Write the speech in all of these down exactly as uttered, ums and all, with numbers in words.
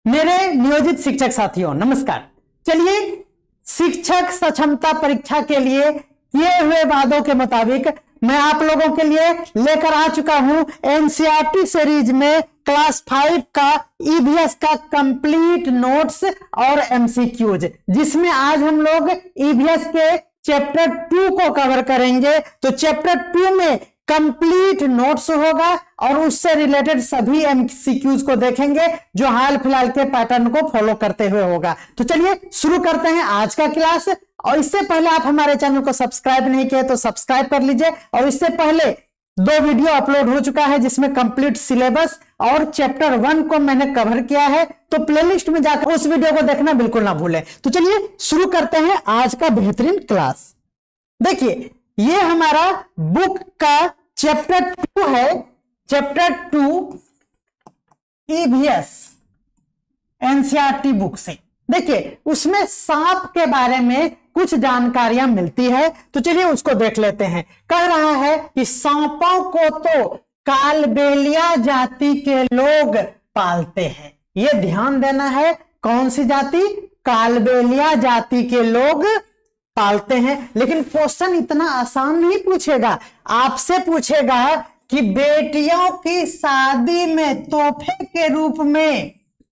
मेरे नियोजित शिक्षक साथियों नमस्कार। चलिए, शिक्षक सक्षमता परीक्षा के लिए किए हुए वादों के मुताबिक मैं आप लोगों के लिए लेकर आ चुका हूं एनसीईआरटी सीरीज में क्लास फाइव का ईवीएस का कंप्लीट नोट्स और एमसीक्यूज, जिसमें आज हम लोग ईवीएस के चैप्टर टू को कवर करेंगे। तो चैप्टर टू में कंप्लीट नोट्स होगा और उससे रिलेटेड सभी एमसीक्यूज को देखेंगे जो हाल फिलहाल के पैटर्न को फॉलो करते हुए होगा। तो चलिए शुरू करते हैं आज का क्लास। और इससे पहले आप हमारे चैनल को सब्सक्राइब नहीं किए तो सब्सक्राइब कर लीजिए। और इससे पहले दो वीडियो अपलोड हो चुका है जिसमें कंप्लीट सिलेबस और चैप्टर वन को मैंने कवर किया है, तो प्लेलिस्ट में जाकर उस वीडियो को देखना बिल्कुल ना भूलें। तो चलिए शुरू करते हैं आज का बेहतरीन क्लास। देखिए, ये हमारा बुक का चैप्टर टू है, chapter two EVS NCERT book से। देखिए, उसमें सांप के बारे में कुछ जानकारियां मिलती है, तो चलिए उसको देख लेते हैं। कह रहा है कि सांपों को तो कालबेलिया जाति के लोग पालते हैं। ये ध्यान देना है, कौन सी जाति? कालबेलिया जाति के लोग पालते हैं। लेकिन क्वेश्चन इतना आसान नहीं पूछेगा, आपसे पूछेगा कि बेटियों की शादी में तोहफे के रूप में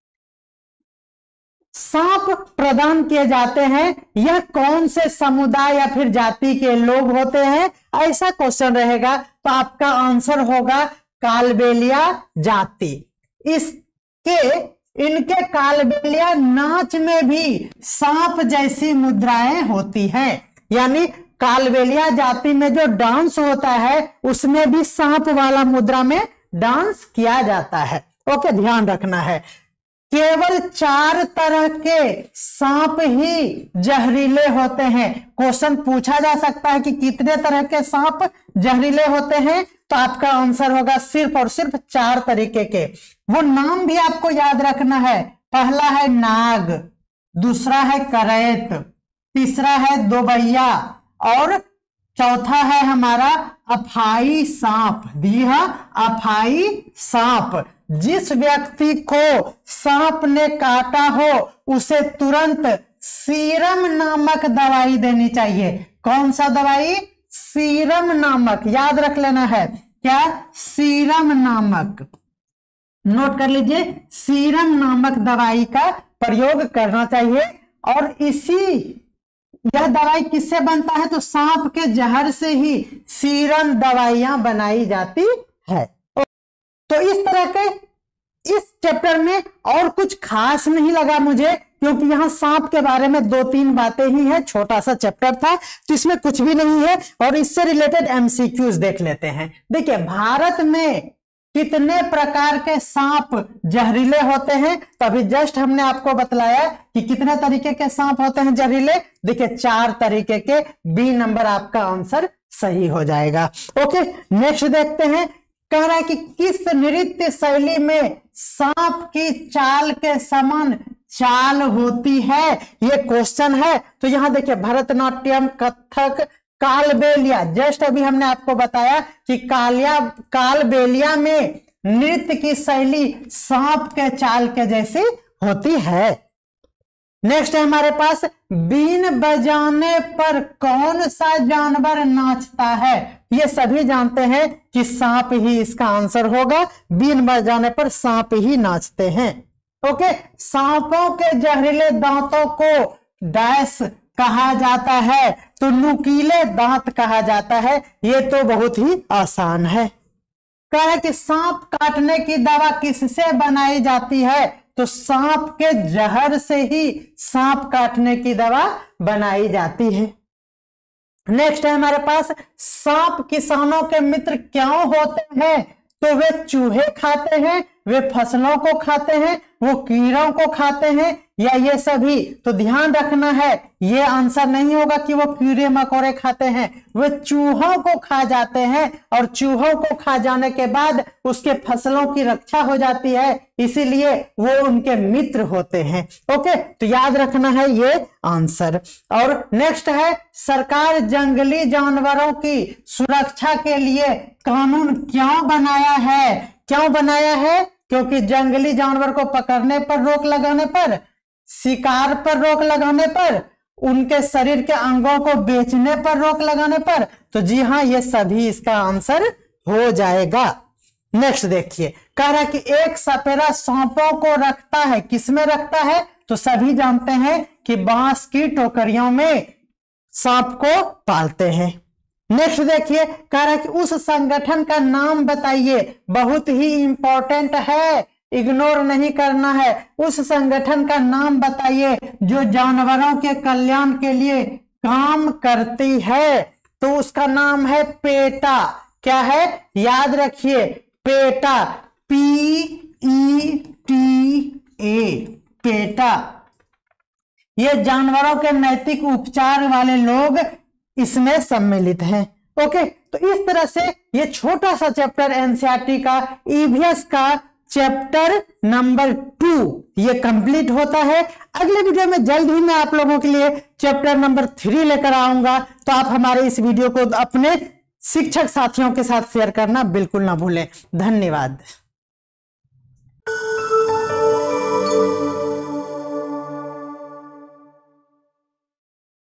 सांप प्रदान किए जाते हैं, यह कौन से समुदाय या फिर जाति के लोग होते हैं? ऐसा क्वेश्चन रहेगा तो आपका आंसर होगा कालबेलिया जाति। इसके इनके कालबेलिया नाच में भी सांप जैसी मुद्राएं होती हैं, यानी कालबेलिया जाति में जो डांस होता है उसमें भी सांप वाला मुद्रा में डांस किया जाता है। ओके, ध्यान रखना है। केवल चार तरह के सांप ही जहरीले होते हैं। क्वेश्चन पूछा जा सकता है कि कितने तरह के सांप जहरीले होते हैं, तो आपका आंसर होगा सिर्फ और सिर्फ चार तरीके के। वो नाम भी आपको याद रखना है। पहला है नाग, दूसरा है करैत, तीसरा है दोबैया और चौथा है हमारा अफाई सांप। जी हाँ, अफाई सांप। जिस व्यक्ति को सांप ने काटा हो उसे तुरंत सीरम नामक दवाई देनी चाहिए। कौन सा दवाई? सीरम नामक, याद रख लेना है। क्या? सीरम नामक, नोट कर लीजिए। सीरम नामक दवाई का प्रयोग करना चाहिए। और इसी यह दवाई किससे बनता है? तो सांप के जहर से ही सीरम दवाइयां बनाई जाती है। तो इस तरह के इस चैप्टर में और कुछ खास नहीं लगा मुझे, क्योंकि यहां सांप के बारे में दो तीन बातें ही है। छोटा सा चैप्टर था तो इसमें कुछ भी नहीं है। और इससे रिलेटेड एमसीक्यूज देख लेते हैं। देखिए, भारत में कितने प्रकार के सांप जहरीले होते हैं? तो अभी जस्ट हमने आपको बतलाया कि कितने तरीके के सांप होते हैं जहरीले। देखिए, चार तरीके के। बी नंबर आपका आंसर सही हो जाएगा। ओके, नेक्स्ट देखते हैं। कह रहा है कि किस नृत्य शैली में सांप की चाल के समान चाल होती है? ये क्वेश्चन है। तो यहां देखिए, भरतनाट्यम, कथक, कालबेलिया। जस्ट अभी हमने आपको बताया कि कालिया कालबेलिया में नृत्य की शैली सांप के चाल के जैसी होती है। नेक्स्ट है हमारे पास, बीन बजाने पर कौन सा जानवर नाचता है? ये सभी जानते हैं कि सांप ही इसका आंसर होगा। बीन बजाने पर सांप ही नाचते हैं। ओके, सांपों के जहरीले दांतों को डैश कहा जाता है, तो नुकीले दांत कहा जाता है। ये तो बहुत ही आसान है। कहा है कि सांप काटने की दवा किससे बनाई जाती है? तो सांप के जहर से ही सांप काटने की दवा बनाई जाती है। नेक्स्ट है हमारे पास, सांप किसानों के मित्र क्यों होते हैं? तो वे चूहे खाते हैं, वे फसलों को खाते हैं, वो कीड़ों को खाते हैं, या ये सभी? तो ध्यान रखना है, ये आंसर नहीं होगा कि वो कीड़े मकोड़े खाते हैं। वे चूहों को खा जाते हैं और चूहों को खा जाने के बाद उसके फसलों की रक्षा हो जाती है, इसीलिए वो उनके मित्र होते हैं। ओके, तो याद रखना है ये आंसर। और नेक्स्ट है, सरकार जंगली जानवरों की सुरक्षा के लिए कानून क्यों बनाया है? क्यों बनाया है? क्योंकि जंगली जानवर को पकड़ने पर रोक लगाने पर, शिकार पर रोक लगाने पर, उनके शरीर के अंगों को बेचने पर रोक लगाने पर, तो जी हाँ ये सभी इसका आंसर हो जाएगा। नेक्स्ट देखिए, कह रहा है कि एक सपेरा सांपों को रखता है, किसमें रखता है? तो सभी जानते हैं कि बांस की टोकरियों में सांप को पालते हैं। नेक्स्ट देखिए, कह रहा है कि उस संगठन का नाम बताइए, बहुत ही इंपॉर्टेंट है, इग्नोर नहीं करना है। उस संगठन का नाम बताइए जो जानवरों के कल्याण के लिए काम करती है, तो उसका नाम है पेटा। क्या है? याद रखिए, PETA, P E T A, PETA. ये जानवरों के नैतिक उपचार वाले लोग इसमें सम्मिलित हैं। ओके, तो इस तरह से ये छोटा सा चैप्टर एनसीईआरटी का ईवीएस का चैप्टर नंबर टू ये कंप्लीट होता है। अगले वीडियो में जल्द ही मैं आप लोगों के लिए चैप्टर नंबर थ्री लेकर आऊंगा, तो आप हमारे इस वीडियो को अपने शिक्षक साथियों के साथ शेयर करना बिल्कुल ना भूलें। धन्यवाद।